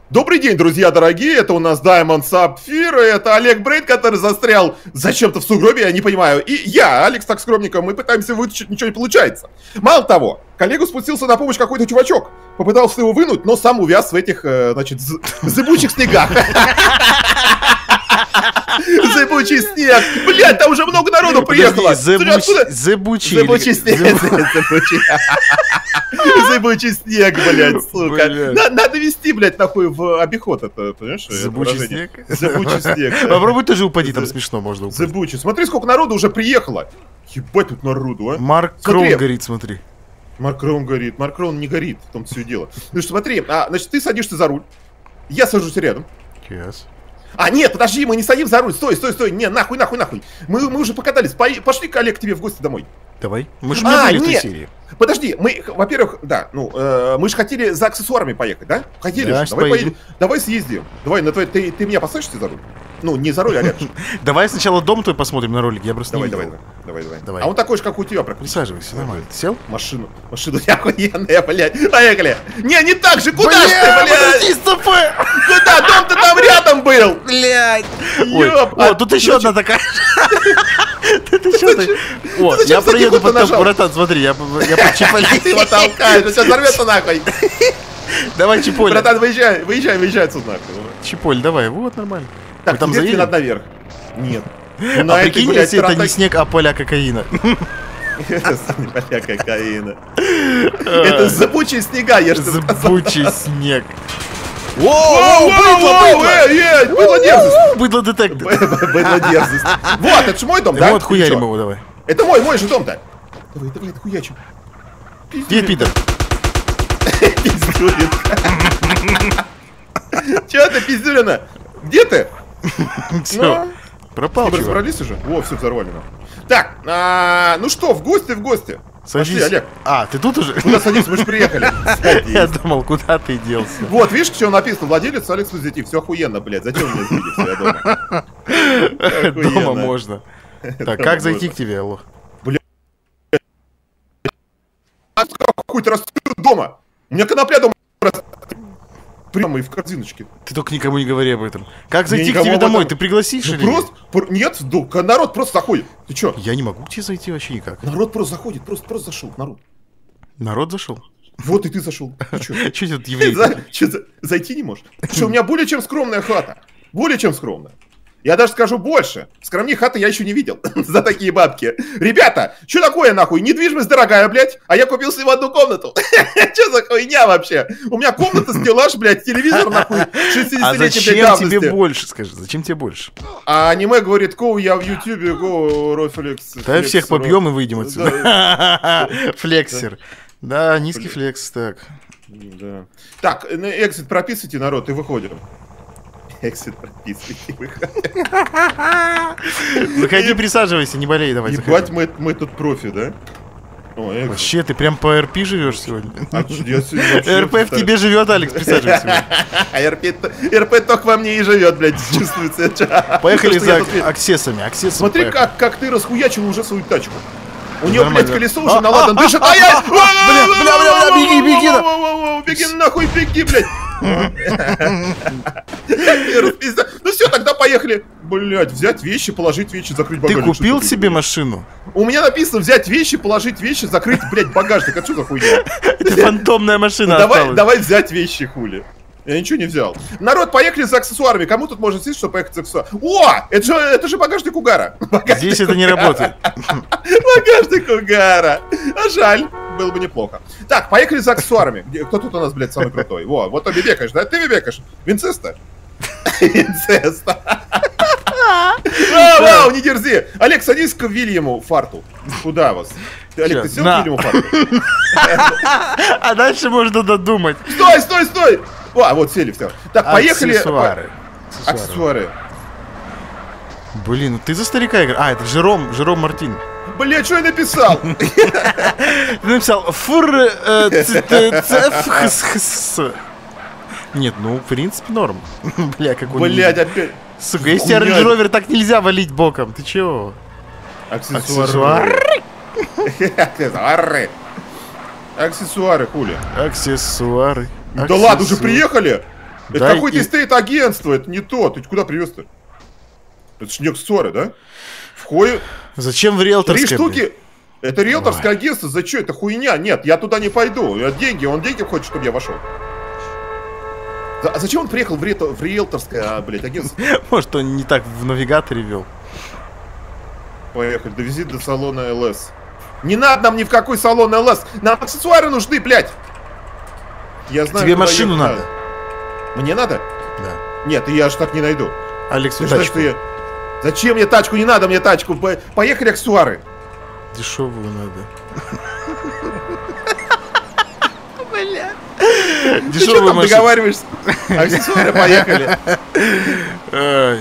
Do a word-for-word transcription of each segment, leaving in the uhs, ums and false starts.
Добрый день, друзья дорогие, это у нас Diamond Sapphire, это Олег Брейд, который застрял зачем-то в сугробе, я не понимаю. И я, Алекс, так скромненько, мы пытаемся вытащить, ничего не получается. Мало того, коллегу спустился на помощь какой-то чувачок, попытался его вынуть, но сам увяз в этих, значит, зыбучих снегах. Зыбучий снег. Блядь, там уже много народу приехало. Зыбучий. Зыбучий снег. Зыбучий снег, блядь, сука. Надо вести, блядь, нахуй в обиход это, понимаешь? Зыбучий снег? Зыбучий снег. Попробуй тоже упади, там смешно можно упасть. Зыбучий. Смотри, сколько народу уже приехало. Ебать тут народу, а. Марк Кроун горит, смотри. Марк Кроун горит. Марк Кроун не горит, в том все дело. Ну что, смотри, значит, ты садишься за руль. Я сажусь рядом. Yes. А, нет, подожди, мы не садим за руль. Стой, стой, стой. Не, нахуй, нахуй, нахуй. Мы, мы уже покатались. По пошли, коллег, к тебе в гости домой. Давай. Мы же не были в той серии. Подожди, мы, во-первых, да, ну, э, мы же хотели за аксессуарами поехать, да? Хотели да, же. Давай поедем. Давай съездим. Давай, на твой, ты, ты меня посадишься за руль? Ну, не за руль, а рядом. Давай сначала дом твой посмотрим на ролик, я просто давай, не давай, видел. давай, давай, давай. А он такой же, как у тебя, практически. Присаживайся, нормально. Ты сел? Машину, машину охуенная, блядь. Поехали. Не, не так же, куда ж ты, блядь? Куда? Дом-то там рядом был. Блядь. Ой, о, тут еще одна такая. Тут еще одна. О, я проеду под тобой, братан, смотри, я под Чиполлино. Ты его толкаешь, сейчас взорвется нахуй. Давай, Чиполль. Братан, выезжай, выезжай, выезжай отсюда нахуй. Чиполль, давай, вот, нормально. Так, там заедем? Надо наверх. Нет. А прикинь, если это не снег, а поля кокаина. Поля кокаина. Это зыбучие снега, я же сказал. Зыбучий снег. Воу, быдло, быдло, быдло дерзость. Быдло детектор. Быдло дерзость. Вот, это же мой дом, да? Вот отхуярим его, давай. Это мой, мой же дом-то. Давай, давай, отхуячим. Где пидор? Пиздюрин. Чё ты, пиздюрина? Где ты? Все, пропал. Вы разобрались уже? О, все взорвали нам. Так, ну что, в гости, в гости. Пошли, Олег. А, ты тут уже? Куда садимся, мы же приехали. Я думал, куда ты делся. Вот, видишь, что написано? Владелец Алекс Позитив. Все охуенно, блядь. Зачем мне видеть дома? Дома можно. Так, как зайти к тебе, алло? Блядь. Какой-то растет дома. У меня конопля дома растет. Прямо и в корзиночке. Ты только никому не говори об этом. Как зайти к тебе домой? Ты пригласишь или нет? Просто, нет, народ просто заходит. Ты чё? Я не могу к тебе зайти вообще никак. Народ просто заходит, просто, просто зашел, народ. Народ зашел? Вот и ты зашел. Чё тут еврей? Зайти не можешь? Что, у меня более чем скромная хата. Более чем скромная. Я даже скажу больше. Скромнее хаты я еще не видел. За такие бабки. Ребята, что такое нахуй? Недвижимость дорогая, блядь. А я купил себе одну комнату. Что за хуйня вообще? У меня комната, стеллаж, блядь, телевизор нахуй. шестидесятилетней давности. А зачем тебе больше, скажи? Зачем тебе больше? А аниме говорит, коу, я в ютубе, гоу, Рофлекс. Давай всех побьем и выйдем отсюда. Флексер. Да, низкий флекс, так. Так, экзит прописывайте, народ, и выходим. Эксит прописывайте, выходим. Заходи, присаживайся, не болей, давай. Ебать, мы, мы тут профи, да? О, вообще, ты прям по РП живешь сегодня? А я сегодня РП в тебе живет, Алекс, присаживайся. РП только во мне и живет, блядь, чувствуется. Поехали за аксессами, аксессами. Смотри, как, как ты расхуячил уже свою тачку. У него, блядь, колесо уже наладано, дышит, а я... Бля, бля, бля, беги, беги! Беги нахуй, беги, блядь! Ну все, тогда поехали. Блядь, взять вещи, положить вещи, закрыть багажник. Ты купил себе машину? У меня написано взять вещи, положить вещи, закрыть, блядь, багажник. А что за хуйня? Это фантомная машина осталась. Давай взять вещи, хули. Я ничего не взял. Народ, поехали за аксессуарами. Кому тут можно сесть, чтобы поехать за аксессуарами? О, это же, это же багажник угара. Багажник Здесь это не работает. Багажник угара. А жаль. Было бы неплохо. Так, поехали за аксессуарами. Кто тут у нас, блядь, самый крутой? Во, вот ты бебекаешь, да? Ты бебекаешь. Винцеста? Винцеста. Вау, вау, не дерзи. Олег, садись к Вильяму фарту. Куда вас? Олег, ты сел к Вильяму фарту? А дальше можно додумать. Стой, стой, стой. О, вот сели, все. Так, поехали. Аксессуары. Аксессуары. Блин, ну ты за старика играешь. А, это Жером, Жером Мартин. Бля, что я написал? Ты написал фур... Нет, ну, в принципе, норм. Бля, какой... Блядь, опять... Сука, если Range Rover так нельзя валить боком, ты чего? Аксессуары. Аксессуары. Аксессуары, хули. Аксессуары. Да ладно, уже приехали? Это Да, какое-то и- стейт-агентство, это не то. Ты куда привез-то? Это ж не аксессуары, да? Входит Зачем в три риэлторское, штуки. блин? Это риэлторское агентство, за что? Это хуйня. Нет, я туда не пойду. Я деньги, он деньги хочет, чтобы я вошел. За- А зачем он приехал в, риэлтор- в риэлторское, а, блядь, агентство? Может, он не так в навигаторе вел. Поехали, довези до салона эл эс. Не надо нам ни в какой салон эл эс. Нам аксессуары нужны, блядь. Я знаю, Тебе куда машину ехать надо. Мне надо? Да. Нет, я же так не найду. Алекс, Ты ну знаешь, тачку. что я... Зачем мне тачку? Не надо мне тачку. По- Поехали аксессуары. Дешевую надо. Бля. Ты что Дешевую там машину. договариваешься? Аксессуары, поехали. Ай.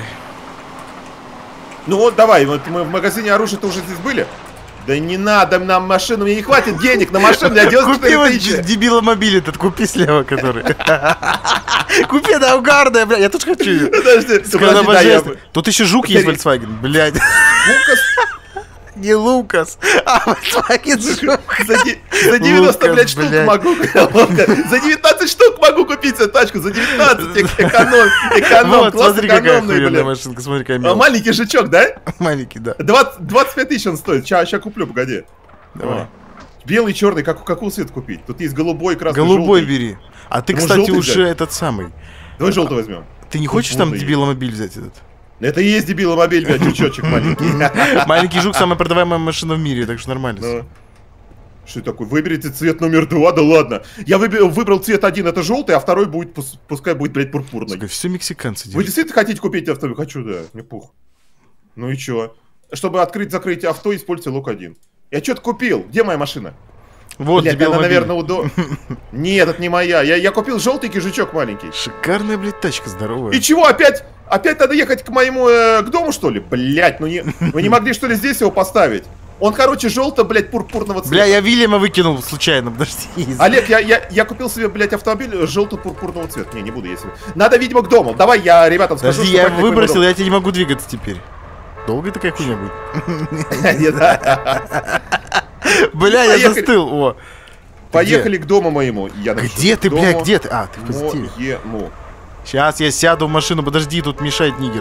Ну вот давай, вот мы в магазине оружия-то уже здесь были. Да не надо нам машину, мне не хватит денег на машину, я Купи девяносто четыре вот тысячи. дебиломобиль этот, купи слева, который. Купи, да, угарная, бля, я тоже хочу ее. Подожди, Скажи, подожди, да, я- божественно. Тут еще жук есть, Volkswagen, блядь. Лукас, Не Лукас, а Volkswagen жук. за де- за девяносто, Лукас, блядь, штук блядь. могу. За девятнадцать штук могу купить себе тачку, за девятнадцать эконом, эконом, Вот, класс смотри, какая экономный, охуенная блядь. машинка, смотри, какая А, милая. маленький жучок, да? Маленький, да. двадцать, двадцать пять тысяч он стоит, сейчас куплю, погоди. Давай. А. Белый, черный, как, какой цвет купить? Тут есть голубой, красный, Голубой желтый. бери. А ты, Может, кстати, желтый уже взять? этот самый. Давай желтый возьмем. Ты не хочешь там Желтый. дебиломобиль взять этот? Это и есть дебиломобиль, блядь, жучочек маленький. Маленький жук самая продаваемая машина в мире, так что нормально. Ну. Что это такое? Выберите цвет номер два, да ладно. Я выбер- выбрал цвет один, это желтый, а второй будет, пус- пускай будет, блядь, пурпурный. Все мексиканцы Вы делают. действительно хотите купить авто? Хочу, да, мне пух. Ну и чё? Чтобы открыть-закрыть авто, используйте лук один. Я что-то купил. Где моя машина? Вот, Блядь, она, дебиломобиль. наверное, удобна. Нет, это не моя. Я, я купил желтенький жучок маленький. Шикарная, блядь, тачка здоровая. И чего, опять, опять надо ехать к моему, э, к дому, что ли? Блядь, ну не, вы не могли, что ли, здесь его поставить? Он, короче, желто-блядь, пурпурного цвета. Бля, я Вильяма выкинул случайно, подожди. Олег, я, я, я купил себе, блядь, автомобиль желто-пурпурного цвета. Не, не буду, если... Надо, видимо, к дому. Давай я ребятам скажу, Подожди, что я поехали к моему выбросил, дому. я тебе не могу двигаться теперь. Долго такая хуйня будет? Не, да. Бля, я Поехали. застыл, о. Поехали к дому моему. Я напишу. Где ты, К бля, дому где ты? А, ты в позитиве. моему. Сейчас я сяду в машину, подожди, тут мешает нигер.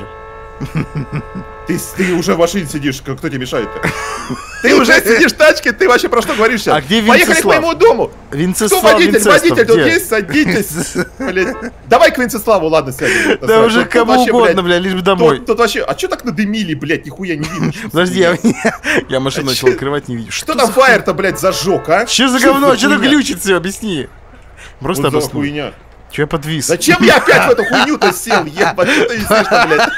Ты, ты уже в машине сидишь, кто тебе мешает-то? Ты уже сидишь в тачке, ты вообще про что говоришь сейчас? А где Поехали к Венцеслав? моему дому! Кто Винцеслав, водитель? Винцестов, Водитель тут где? есть? Садитесь! Блядь. Давай к Венцеславу, ладно, сядем. Это Да сразу. уже Тут кому вообще, угодно, блядь, бля, лишь бы домой. Тут, тут вообще, а что так надымили, блядь, нихуя не видно? Что Подожди, за я, хуйня? я машину А начал чё- открывать, не видишь. Что там фаер-то, блядь, зажег, а? Че за Что говно? Че так хуйня? глючит все? Объясни. Просто Вот за обоснуй. хуйня. Че я подвис? Зачем я опять в эту хуйню-то сел? Ебать, что ты висишь-то, блядь?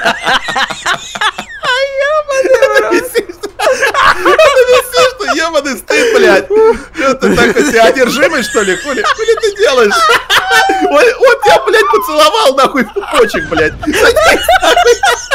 Это висишь, это висишь, что ебаный стыд, блядь. Что ты такой, ты одержимый, что ли? Хули, хули ты делаешь? Он, он тебя, блядь, поцеловал, нахуй, в пупочек, блядь. Садись, нахуй.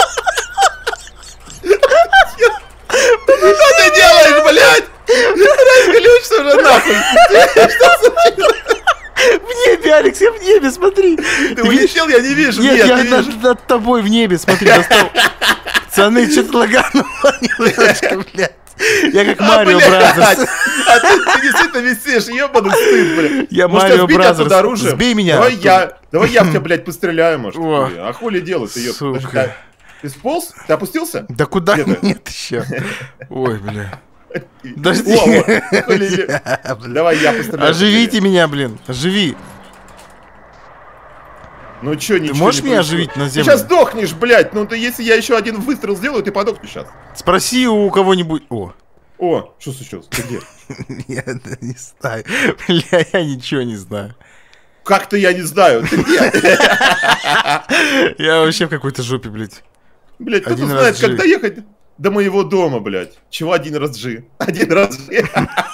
Что ты делаешь, блядь? Разглючься уже, нахуй. Что случилось? В небе, Алекс, я в небе, смотри. Ты улетел, я не вижу. Нет, Нет, я не над, вижу. над тобой в небе, смотри, достал. Пацаны, что-то лагануло немножко, блядь. Я как А, Марио блядь, Бразерс. А ты, ты действительно висишь, ебаный стыд, блядь. Я Может, Марио тебя сбить Бразерс. оттуда оружием? Сбей меня Давай оттуда. я, давай я в тебя, блядь, постреляю, может. О. хули. А хули делать? Ты, ёб- Сука. Подожди, Ты сполз? Ты опустился? Да куда? Где ты? Нет еще. Ой, бля. Подожди. О, о, хули де- Давай я постреляю. Оживите меня, блин. Оживи. Ну чё, ничего можешь не меня происходит? оживить на Ты землю? сейчас сдохнешь, блядь. Ну ты, если я еще один выстрел сделаю, ты подохнешь сейчас. Спроси у кого-нибудь. О. О, что случилось? Ты где? Я не знаю. Бля, я ничего не знаю. Как-то я не знаю. Ты где? Я вообще в какой-то жопе, блядь. Блядь, кто-то Один раз знает, G. как доехать до моего дома, блядь. Чего один раз G? Один раз G.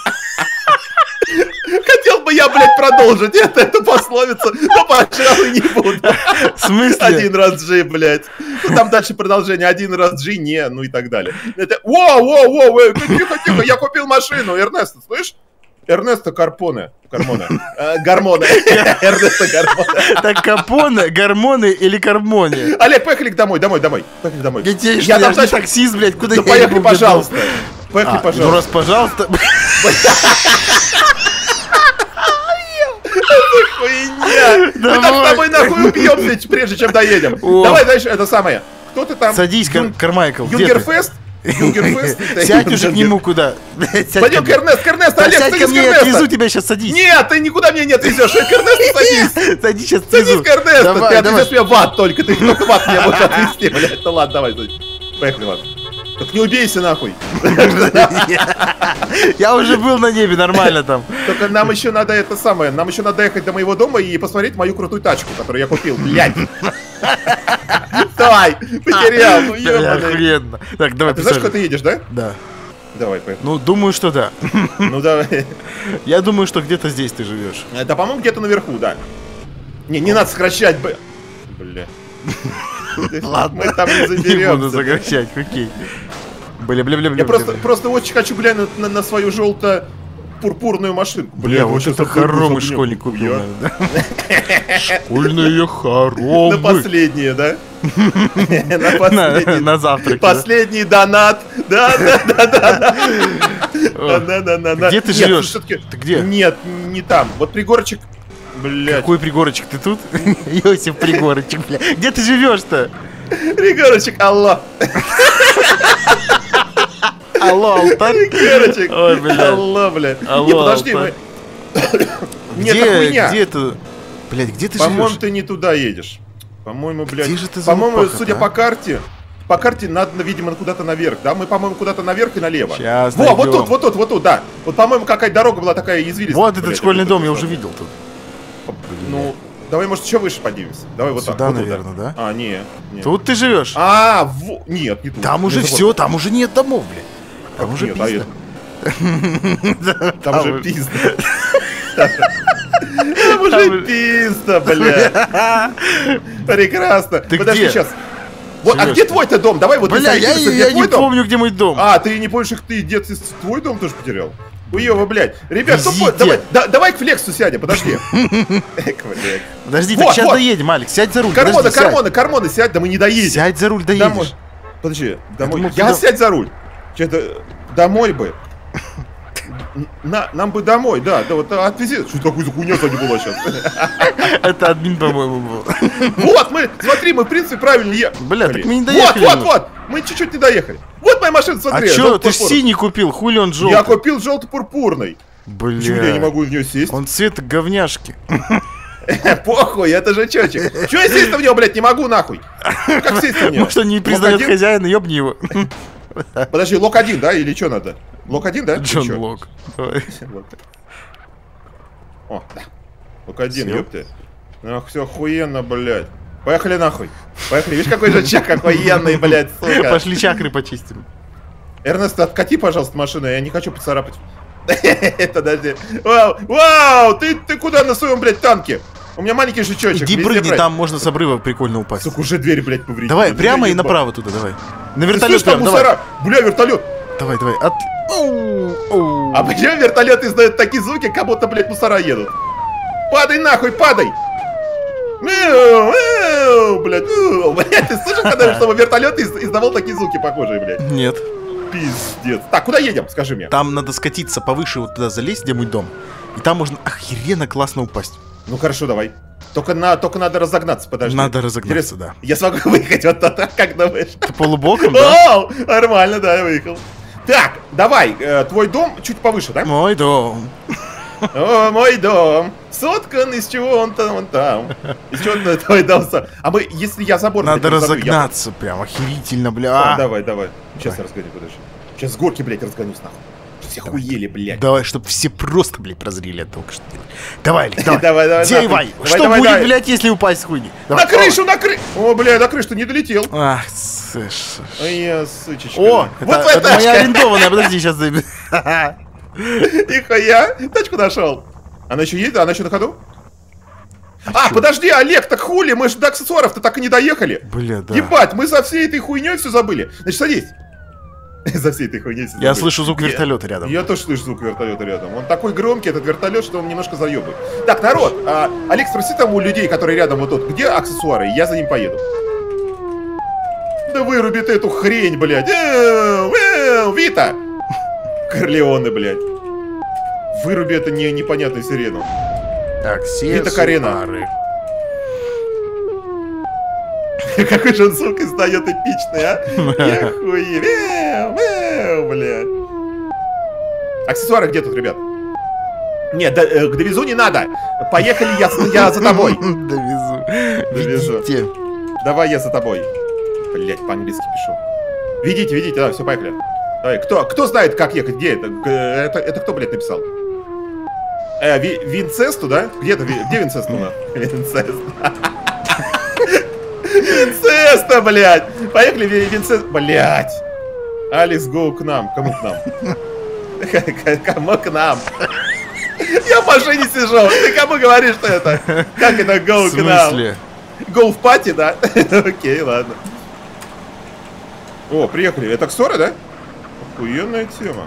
Хотел бы я, блядь, продолжить это, эту пословицу, но, пожалуй, не буду. В смысле? Один раз G, блядь. Ну, там дальше продолжение. Один раз G, не, ну и так далее. Это... Воу, воу, воу, воу, тихо, тихо, я купил машину. Эрнесто, слышь? Эрнесто Карпоне. Кармоне. Э, Гармоне. Эрнесто Гармоне. Так капоне, гормоны или кармоне? Олег, поехали домой, домой, домой. Поехали домой. Я тебе что, Я я там же не дальше- таксист, блядь, куда Да я поехали, ебу, пожалуйста. блядь, Поехали, А, пожалуйста. ну раз пожалуйста. Хуйня. Мы так с тобой нахуй убьемся, прежде чем доедем. Давай дальше, это самое. Кто ты там? Садись, Кармайкл. Юнгерфест? Юнгерфест? Сядь уже к нему куда. Пойдем к Эрнесту, к Эрнесту, Олег, сядь ко мне, я отвезу тебя сейчас, садись. Нет, ты никуда меня не отвезешь, к Эрнесту садись. Садись сейчас, садись к Эрнесту, ты отвезешь меня в ад только, ты только в ад меня будешь отвезти, блядь. Ну ладно, давай, поехали, ладно. Так не убейся нахуй. Я уже был на небе, нормально там. Только нам еще надо это самое, нам еще надо ехать до моего дома и посмотреть мою крутую тачку, которую я купил, блядь. Давай, потерял, ну ебаный. Охренно. Так, давай. А ты знаешь, куда ты едешь, да? Да. Давай, поехали. Ну, думаю, что да. Ну, давай. Я думаю, что где-то здесь ты живешь. Это, по-моему, где-то наверху, да. Не, не надо сокращать, бля. Ладно, мы там не заберемся. Не буду сокращать, окей. Бля, бля, бля, бля. Я просто, просто очень хочу глянуть на, на свою желто-пурпурную машинку. Бля, вот это хоромы школьник купил, наверное. Школьные хоромы. На последние, да? На последний. На завтрак. Последний донат. Да, да, да, да. Да, да, да. Где ты живешь? Ты где? Нет, не там. Вот пригорочек. Блядь. Какой пригорочек? Ты тут? Йосиф Пригорочек, бля. Где ты живешь-то? Пригорочек, алло. Алло, алтарь? Пригорочек. Ой, блядь. Алло, блядь. Алло, не, подожди, мы... Нет, это хуйня. Где ты? Блядь, где ты живешь? По-моему, ты не туда едешь. По-моему, блядь. Где же ты, по-моему, судя по карте, по карте надо, видимо, куда-то наверх, да? Мы, по-моему, куда-то наверх и налево. Сейчас Во, вот тут, вот тут, вот тут, да. Вот, по-моему, какая дорога была такая извилистая. Вот этот школьный дом, я уже видел тут. Ну, давай, может, еще выше поднимемся. Давай вот так. Сюда, наверное, да? А, не. Тут ты живешь? А, в... нет, не тут. Там уже все, там уже нет домов, блядь. Там уже пизда. Там уже пизда. Там уже пизда, бля. Прекрасно. Подожди, сейчас. Вот, а где твой-то дом? Давай вот. Бля, я, я не помню, где мой дом. А, ты не помнишь, их ты дед, твой дом тоже потерял? Уёва, блядь. Ребят, кто, давай, да, давай к Флексу сядем, подожди. Подожди, так сейчас доедем, Алекс, сядь за руль. Кормона, Кормона, Кормона, сядь, да мы не доедем. Сядь за руль, доедешь. Подожди, домой. Я сядь за руль. Что-то домой бы. На, нам бы домой, да, да, вот отвези. Что такое за хуйня сзади была сейчас? Это админ, по-моему, был. Вот, мы, смотри, мы, в принципе, правильно ехали. Бля, так мы не доехали. Вот, вот, вот, мы чуть-чуть не доехали. Вот моя машина, смотри. А чё, ты ж синий купил, хули он желтый? Я купил желто-пурпурный. Бля. Почему я не могу в нее сесть? Он цвета говняшки. Похуй, это же чёчек. Чё я сесть в него, блядь, не могу, нахуй? Как сесть в него? Может, он не признает хозяина, ёбни его. Подожди, лок один, да, или что надо? Лок один, да? Джон Лок. Давай. О, да. Лок один, ёпты. Ах, все охуенно, блядь. Поехали нахуй. Поехали. Видишь, какой же чак охуенный, блядь, сука. Пошли чакры почистим. Эрнест, откати, пожалуйста, машину, я не хочу поцарапать. Подожди. Вау, вау, ты, ты куда на своем, блядь, танке? У меня маленький жучочек. Иди прыгни, там можно с обрыва прикольно упасть. Сука, уже дверь, блядь, повредила. Давай, прямо и направо туда, давай. На вертолет прям, давай. Бля, вертолет. Давай, давай. От... А почему вертолеты издают такие звуки, как будто, блядь, мусора едут? Падай нахуй, падай! Блядь, блядь, ты слышал, когда чтобы вертолет издавал такие звуки похожие, блядь? Нет. Пиздец. Так, куда едем, скажи мне? Там надо скатиться повыше, вот туда залезть, где мой дом. И там можно охеренно классно упасть. Ну хорошо, давай. Только, на, только надо разогнаться, подожди. Надо разогнаться, да. Я смогу выехать вот так, как думаешь? Ты полубоком, да? О, нормально, да, я выехал. Так, давай, э, твой дом чуть повыше, да? Мой дом. О, мой дом. Соткан из чего он там, он там. Из чего он твой дом? А мы, если я забор... Надо разогнаться, прям охерительно, бля. Давай, давай. Сейчас я разгоню, подожди. Сейчас с горки, блядь, разгонюсь нахуй. Все охуели, блядь. Давай, чтобы все просто, блядь, прозрели от только что. Давай, Олег, давай. Давай, давай, давай. Что будет, блядь, если упасть с хуйни? На крышу, на крышу! О, блядь, на крышу не долетел. Ах, слышь. Ой, я сычечка. О, это моя арендованная, подожди, сейчас. Нихуя, тачку нашел. Она еще едет, она еще на ходу? А, подожди, Олег, так хули, мы же до аксессуаров-то так и не доехали. Бля, да. Ебать, мы за всей этой хуйней все забыли. Значит, садись. За всей этой хуйней все забыли. Я слышу звук вертолета рядом. Я тоже слышу звук вертолета рядом. Он такой громкий, этот вертолет, что он немножко заебывает. Так, народ, а, Олег, спроси там у людей, которые рядом вот тут, где аксессуары, я за ним поеду. Да выруби ты эту хрень, блядь. Вита! Корлеоне, блядь. Выруби это не, непонятную сирену. Так, все Вита Карина. Какой же он звук издает эпичный, а? Я хуй. Мяу, мяу, блядь. Аксессуары где тут, ребят? Нет, до, э, к довезу не надо. Поехали, я, я за тобой. Довезу. Довезу. Давай я за тобой. Блять, по-английски пишу. Ведите, ведите, да, все, поехали. Давай, кто, кто знает, как ехать? Где это? Это, это кто, блядь, написал? Э, Ви, Винцесту, да? Где это? Где Винцесту? Винцест. Винцеста, блядь. Поехали, Винцест. Блядь. Алекс, гоу к нам. Кому к нам? Кому к нам? Я в машине сижу. Ты кому говоришь, что это? Как это go к нам? Go в пати, да? Окей, ладно. О, приехали. Это Ксора, да? Охуенная тема.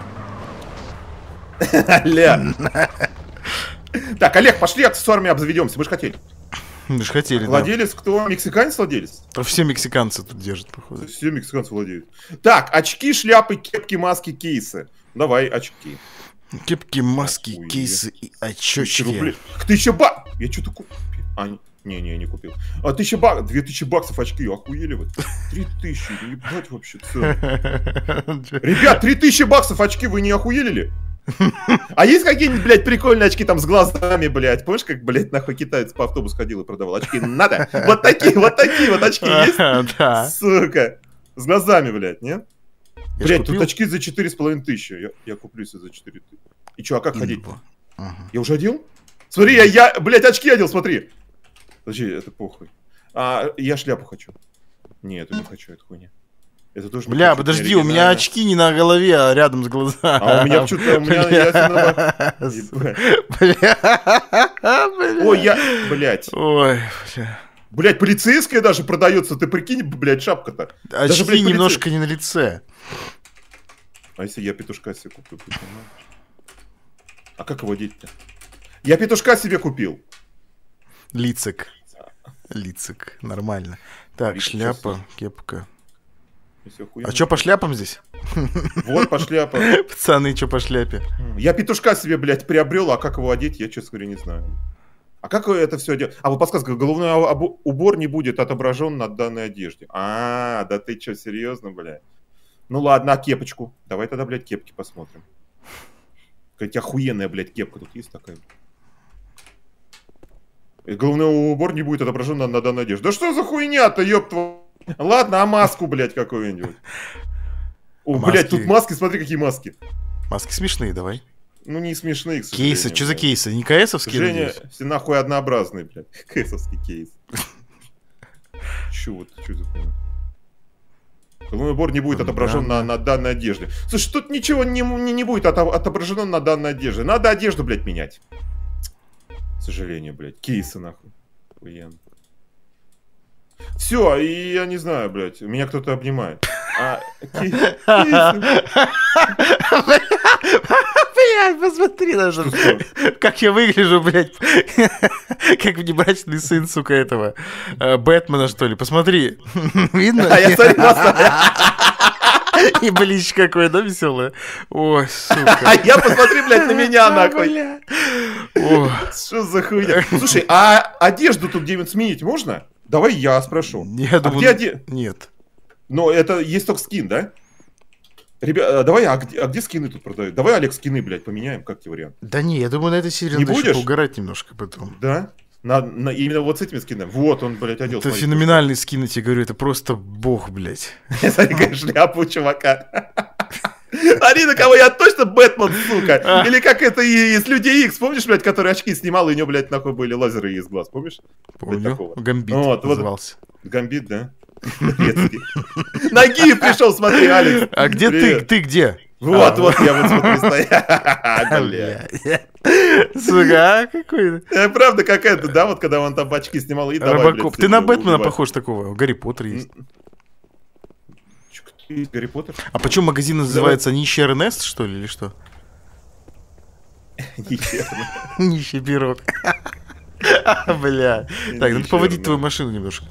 Олег. Так, Олег, пошли аксессуарами обзаведемся. Мы же хотели. Мы же хотели, владелец, да. Кто? Мексиканец владелец? Да все мексиканцы тут держат, походу. Все мексиканцы владеют. Так, очки, шляпы, кепки, маски, кейсы. Давай, очки. Кепки, маски, Охуеть. Кейсы и очечки. Тысяча бак... Я что-то купил. А, не, не, не купил. А тысяча бак... Две тысячи баксов очки. Охуели вы? Три тысячи. Ебать вообще цены. Ребят, три тысячи баксов очки. Вы не охуели ли? А есть какие-нибудь, блядь, прикольные очки там с глазами, блядь? Помнишь, как, блядь, нахуй китаец по автобусу ходил и продавал? Очки надо. Вот такие, вот такие вот очки есть? Да. Сука. С глазами, блядь, нет? Я блядь, тут очки за четыре с половиной тысячи. Я, я куплю себе за четыре тысячи. И чё, а как ходить? Ага. Я уже одел? Смотри, я, я, блядь, очки одел, смотри. Подожди, это похуй. А, я шляпу хочу. Нет, эту не хочу, это хуйня. Это тоже Бля, хочу, подожди, у меня очки не на голове, а рядом с глазами. А у меня что-то, у меня... Ой, я, блядь. Ой, бля. Блядь, полицейская даже продается, ты прикинь, блядь, шапка-то. Очки даже, блядь, немножко не на лице. А если я петушка себе куплю? А как его одеть-то? Я петушка себе купил. Лицик. Лицик, нормально. Так, Лицик, шляпа, кепка. А чё по шляпам здесь? Вот по шляпам. Пацаны, чё по шляпе? Я петушка себе, блядь, приобрел, а как его одеть, я, честно говоря, не знаю. А как это все делать? А вот подсказка, головной убор не будет отображен на данной одежде. А, да ты чё, серьезно, блядь? Ну ладно, а кепочку? Давай тогда, блядь, кепки посмотрим. Какая-то охуенная, блядь, кепка тут есть такая. Головной убор не будет отображен на, на данной одежде. Да что за хуйня-то, ёб твою... Ладно, а маску, блядь, какую-нибудь? О, маски... блядь, тут маски, смотри, какие маски. Маски смешные, давай. Ну, не смешные, к сожалению. Кейсы, что за кейсы? Не КСовские? Женя, все нахуй однообразные, блядь. КСовский кейс. Чё вот, что за хуйня? Головной убор не будет отображен на, на данной одежде. Слушай, тут ничего не, не, не будет отображено на данной одежде. Надо одежду, блядь, менять. К сожалению, блядь. Кейсы, нахуй. Охуенно. Все, и я не знаю, блядь, меня кто-то обнимает. А, кейсы... Блядь, посмотри на что. Как я выгляжу, блядь. Как внебрачный сын, сука, этого Бэтмена, что ли. Посмотри. Видно? А я смотрю, и блич какое, да, веселое? Ой, сука. А я посмотри, блядь, на меня, нахуй. Что за хуйня? Слушай, а одежду тут где-нибудь сменить можно? Давай я спрошу. Я думаю, нет. Но это есть только скин, да? Ребят, давай, а где, а где скины тут продают? Давай, Олег, скины, блядь, поменяем, как тебе вариант? Да не, я думаю, на этой серии надо еще поугарать немножко потом. Да? На, на, именно вот с этими скинами. Вот он, блядь, одел. Это смотри, феноменальный скин, я тебе говорю, это просто бог, блядь. Смотри, какая шляпа у чувака. Смотри, на кого я точно Бэтмен, сука. Или как это из Людей Икс, помнишь, блядь, который очки снимал, и у него, блядь, нахуй были лазеры из глаз, помнишь? Помню, Гамбит назывался. Гамбит, да? Нагиев пришел, смотри, Алекс. А где ты? Ты где? Вот, вот, я вот смотри, стою. Бля. Сука, а какой-то. Правда какая-то, да, вот когда он там очки снимал и давай, Робокоп. Ты на Бэтмена похож такого, Гарри Поттер есть. Гарри Поттер? А почему магазин называется Нищий Эрнест, что ли, или что? Нищий пирог. Бля. Так, надо поводить твою машину немножко.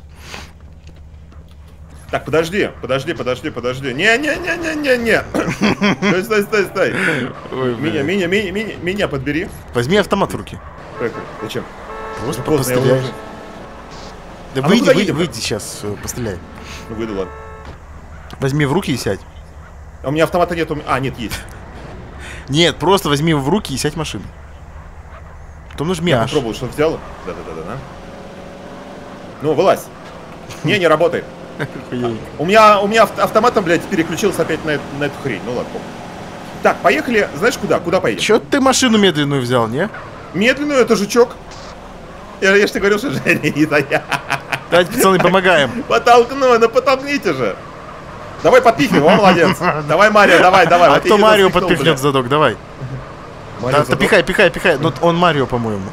Так, подожди, подожди, подожди, подожди. Не-не-не-не-не-не. Стой, стой, стой, стой. Меня, меня, меня, меня, меня подбери. Возьми автомат в руки. Поехали. Зачем? Просто Поздно, я постреляешь. уже- Да А ну выйди, куда выйди, едем? выйди сейчас, э, постреляй. Ну, выйду, ладно. Возьми в руки и сядь. А у меня автомата нет. у меня- А, нет, есть. Нет, просто возьми его в руки и сядь в машину. Потом нажми Я аж. попробовал, что взял. Да-да-да-да. Ну, вылазь. Не, не работает. Охуеть. У меня, у меня ав- автоматом, блядь, переключился опять на, эт- на эту хрень. Ну ладно. похуй. Так, поехали. Знаешь куда? Куда поедем? Чё ты машину медленную взял, не? Медленную, это жучок. Я, я же тебе говорил, что Женя, это я. Давайте, пацаны, помогаем. Потолкну, ну потолкните же. Давай подпихивай, о, молодец. Давай, Марио, давай, давай. А Вот я кто не Марио запихнул, подпихнет блядь. задок, давай. Марио Да, да задок? пихай, пихай, пихай. Ну, он Марио, по-моему.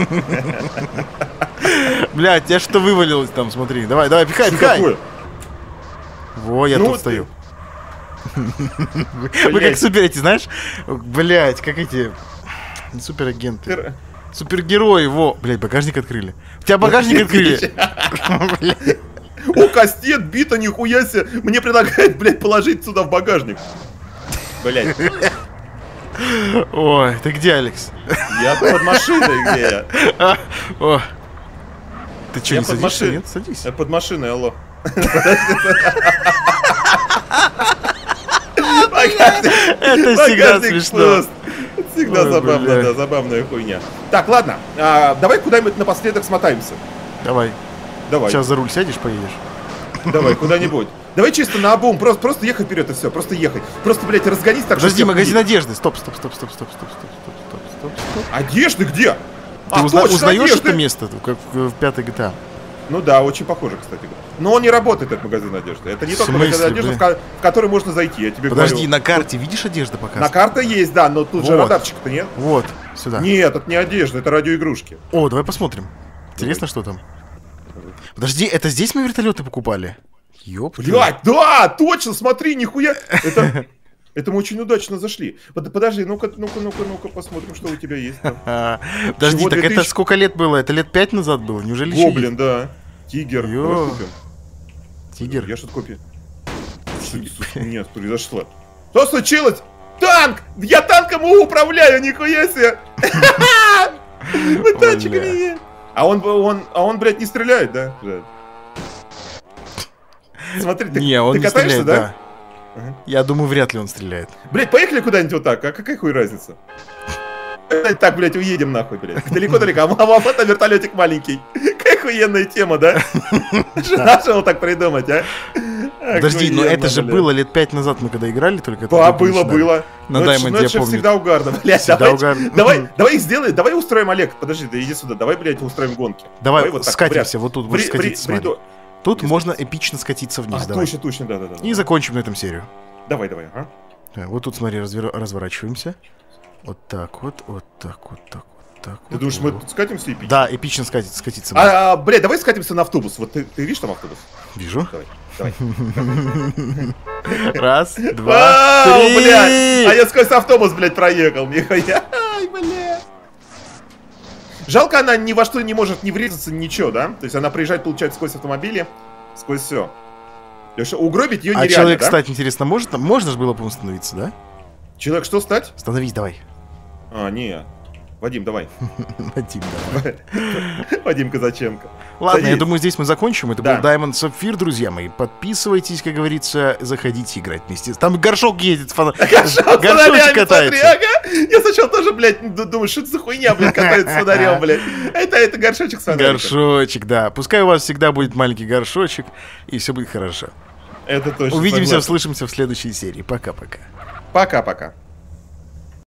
Блядь, тебя что вывалилось там, смотри. Давай, давай, пихай, Что пихай. такое? Во, я Ну, тут ты- стою. Вы как Блядь. супер эти, знаешь? Блядь, как эти... Не суперагенты. Ты- Супергерои, во. Блядь, багажник открыли. У тебя багажник открыли? Блядь. О, кастет, бита, нихуя себе. Мне предлагают, блядь, положить сюда в багажник. Блядь, Ой, ты где, Алекс? я под машиной, где я? А, о. Ты что, Я не под садишься? машиной. Нет, садись. Я под машиной, алло. Это всегда смешно. пуст. Это всегда Ой, забавно, бля. да, забавная хуйня. Так, ладно, а, давай куда-нибудь напоследок смотаемся. Давай, Давай, сейчас за руль сядешь, поедешь. давай, куда-нибудь. Давай чисто на обум, просто, просто ехать вперед и все, просто ехать. Просто, блядь, разгонись так, Подожди, чтобы магазин всех одежды. Стоп, стоп, стоп, стоп, стоп, стоп, стоп, стоп, стоп, стоп, стоп. убить. Одежды где? Ты А, узна- точно, узнаешь одежды. это место, как в в пятой джи ти эй? Ну да, очень похоже, кстати. Но он не работает, этот магазин одежды. Это не В тот магазин смысле, одежды, в, бля? ко- в который можно зайти, я тебе Подожди, говорю. на карте видишь одежда На показана? карта есть, да, но тут же Вот. радарчик-то нет. Вот, сюда. Нет, это не одежда, это радиоигрушки. О, давай посмотрим. Интересно, что там. Подожди, это здесь мы вертолеты покупали? Ёпта. Блядь, да, точно, смотри, нихуя. Это, это мы очень удачно зашли. Под- Подожди, ну-ка, ну-ка, ну-ка, ну-ка, посмотрим, что у тебя есть там. А, Подожди, Чего, так две это тысячи? сколько лет было? Это лет пять назад было? Неужели еще Гоблин, да. Тигер. Ё. Давай купим. есть? Тигр? Я что-то купил. Что это нет, произошло? Что случилось? Танк! Я танком управляю, нихуя себе! Вы Бля. танчиками. А он, он, а он, блядь, не стреляет, да? Жаль. Смотри, ты, Не, он ты не катаешься, стреляет, да? да. Ага. Я думаю, вряд ли он стреляет. Блядь, поехали куда-нибудь вот так, а какая хуй разница? Э, Так, блядь, уедем нахуй, блядь. Далеко-далеко, а вот это вертолетик маленький. Какая охуенная тема, да? Что вот так придумать, а? Подожди, но Охуенно, это же блядь. было лет пять назад, мы когда играли только это. Да, только было, начинали. было. На Ну, это ж- Diamond, ну, это я же помню. всегда угарно, блядь. Всегда Давай, угарно. давай, давай их сделаем, давай устроим, Олег. Подожди, да иди сюда, давай, блядь, устроим гонки. Давай, вот так, скатимся, в ряд. вот тут В будешь ри- скатиться, в смотри. ряду. Тут можно эпично скатиться вниз, А, давай. точно, точно, да, да, да. И закончим на этом серию. Давай, давай, ага. Да, вот тут, смотри, развер- разворачиваемся. Вот так вот, вот так, вот так, вот так. Ты вот, думаешь, мы вот. тут скатимся и пить? Да, эпично скатиться, скатиться. можно. А, а, блядь, давай скатимся на автобус. Вот ты, ты видишь там автобус? Вижу. Давай, давай. Раз, два, Вау, три. блядь! А я сквозь автобус, блядь, проехал. Нихуя. Ай, блядь. Жалко, она ни во что не может не врезаться, ничего, да? То есть она приезжает, получается, сквозь автомобили, сквозь все. Угробить ее А нереально, человек, да? кстати, интересно, может? Можно же было, по-моему, становиться, да? Человек что стать? Становись, давай. А, не. Вадим, давай. Вадим, давай. Вадим Казаченко. Ладно, я Садись. думаю, здесь мы закончим. Это Да. был Diamond Sapphire, друзья мои. Подписывайтесь, как говорится, заходите играть вместе. Там горшок едет, фана... Горшок с горшочек фонарями, смотри, катается. ага. Я сначала тоже, блядь, ду- думаю, что это за хуйня, блядь, катается с фонарем, блядь. Это, это горшочек с фонарем. Горшочек, да. Пускай у вас всегда будет маленький горшочек, и все будет хорошо. Это точно. Увидимся, согласен. услышимся в следующей серии. Пока-пока. Пока-пока.